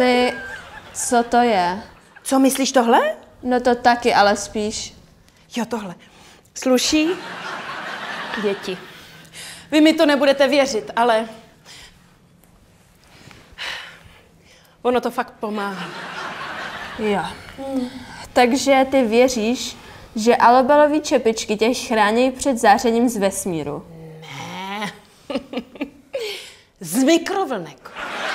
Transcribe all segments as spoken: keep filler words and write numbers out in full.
Mami, co to je? Co myslíš tohle? No to taky, ale spíš. Jo, tohle. Sluší? Děti. Vy mi to nebudete věřit, ale ono to fakt pomáhá. Jo. Hmm. Takže ty věříš, že alobalové čepičky tě chrání před zářením z vesmíru? Ne. Z mikrovlnek.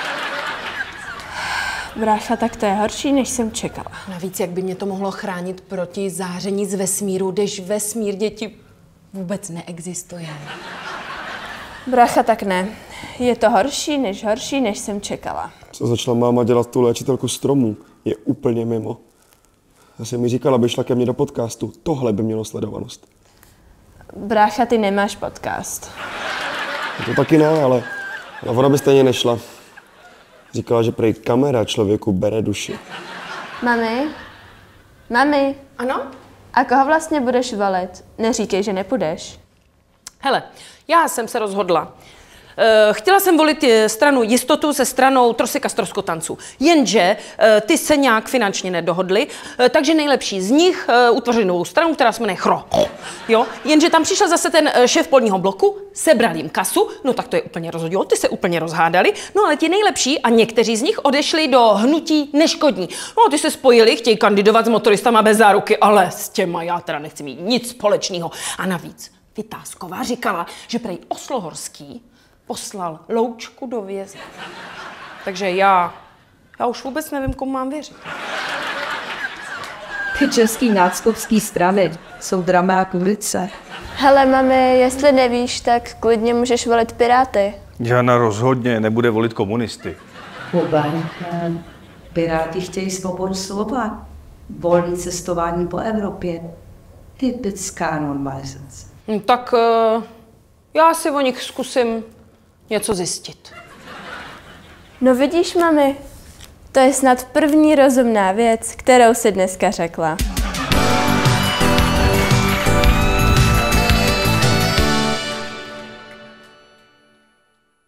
Brácha, tak to je horší, než jsem čekala. Navíc, jak by mě to mohlo chránit proti záření z vesmíru, když vesmír, děti, vůbec neexistuje. Brácha, tak ne. Je to horší, než horší, než jsem čekala. Co začala máma dělat tu léčitelku stromů, je úplně mimo. Já jsem mi říkala, aby šla ke mně do podcastu. Tohle by mělo sledovanost. Brácha, ty nemáš podcast. To taky ne, ale ona by stejně nešla. Říkala, že prej kamera člověku bere duši. Mami? Mami? Ano? A koho vlastně budeš volit? Neříkej, že nepůjdeš. Hele, já jsem se rozhodla. Chtěla jsem volit stranu Jistotu se stranou Trosek a Stroskotanců. Jenže ty se nějak finančně nedohodly, takže nejlepší z nich utvořili novou stranu, která se jmenuje Chro. Jo? Jenže tam přišel zase ten šéf polního bloku, sebral jim kasu, no tak to je úplně rozhodilo, ty se úplně rozhádali, no ale ti nejlepší a někteří z nich odešli do hnutí Neškodní. No ty se spojili, chtějí kandidovat s motoristama bez záruky, ale s těma já teda nechci mít nic společného. A navíc Vytázková říkala, že prej Oslohorský poslal Loučku do vězení. Takže já, já už vůbec nevím, komu mám věřit. Ty český náckovský strany jsou dramák ulice. Hele, mami, jestli nevíš, tak klidně můžeš volit Piráty. Jana rozhodně nebude volit komunisty. Pobaň, Piráti chtějí svobodu slova, volné cestování po Evropě. Typická normalizace. No, tak uh, já si o nich zkusím něco zjistit. No vidíš, mami, to je snad první rozumná věc, kterou si dneska řekla.